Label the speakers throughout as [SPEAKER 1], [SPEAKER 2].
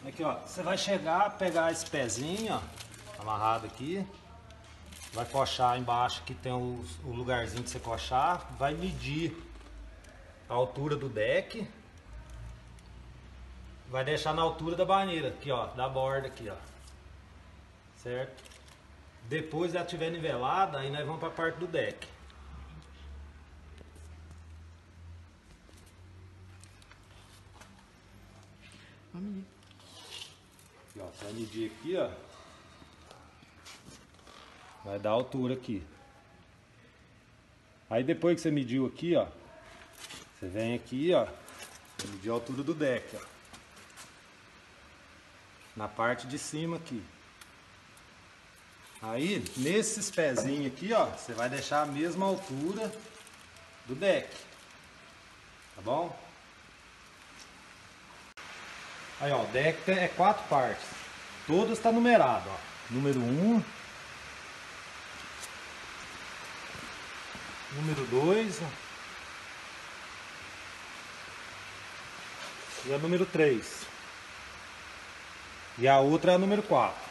[SPEAKER 1] Aqui, ó, você vai chegar, pegar esse pezinho, ó, amarrado aqui, vai coxar embaixo, que tem o lugarzinho de você coxar, vai medir a altura do deck, vai deixar na altura da baneira, aqui, ó, da borda aqui, ó, certo? Depois ela estiver nivelada, aí nós vamos para a parte do deck.
[SPEAKER 2] Vamos medir.
[SPEAKER 1] Aqui, ó, você vai medir aqui, ó. Vai dar a altura aqui. Aí depois que você mediu aqui, ó, você vem aqui, ó, medir a altura do deck, ó. Na parte de cima aqui. Aí, nesses pezinhos aqui, ó, você vai deixar a mesma altura do deck. Tá bom? Aí, ó, o deck é 4 partes. Todas está numerado, ó. Número 1. Número 2. E a número 3. E a outra é a número 4.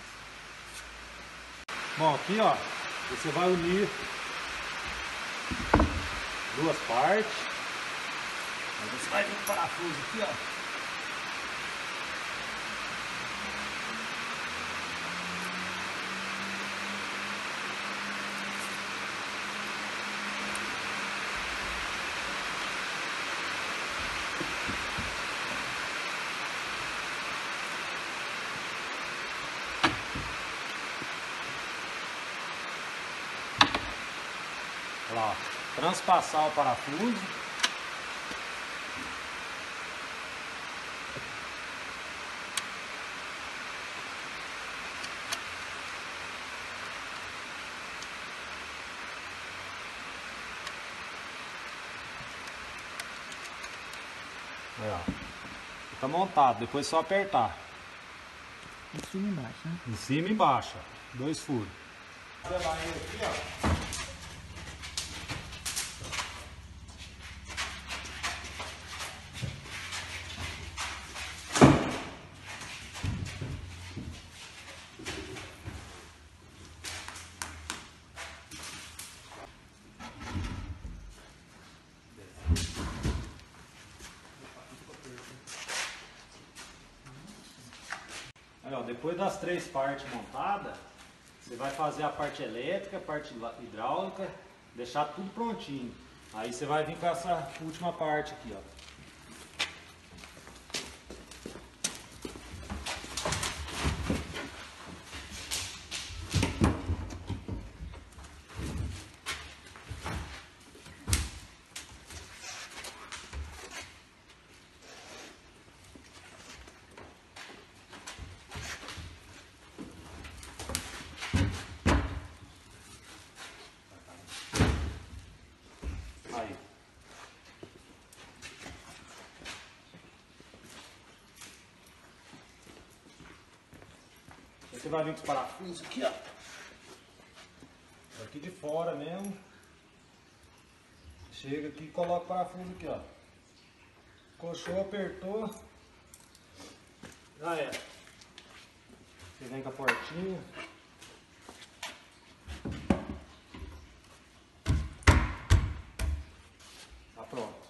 [SPEAKER 1] Bom, aqui, ó, você vai unir duas partes. Aí você vai vir o parafuso aqui, ó. Olha lá, ó, transpassar o parafuso. Aí, ó, fica montado, depois é só apertar.
[SPEAKER 2] Em cima e embaixo, né?
[SPEAKER 1] Em cima e embaixo, ó, 2 furos. Você vai aqui, ó. Aí, ó, depois das 3 partes montadas, você vai fazer a parte elétrica, a parte hidráulica, deixar tudo prontinho. Aí você vai vir com essa última parte aqui, ó. Aí. Aí você vai vir com os parafusos aqui, ó. Aqui de fora mesmo. Chega aqui e coloca o parafuso aqui, ó. Coxou, apertou. Já é. Você vem com a portinha. Tá pronto.